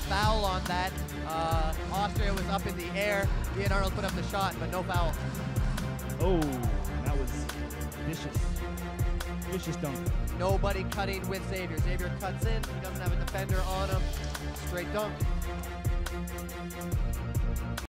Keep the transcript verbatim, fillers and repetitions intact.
foul on that. Uh, Austria was up in the air. Ian Arnold put up the shot, but no foul. Oh, that was vicious. Vicious dunk. Nobody cutting with Xavier. Xavier cuts in. He doesn't have a defender on him. Straight dunk.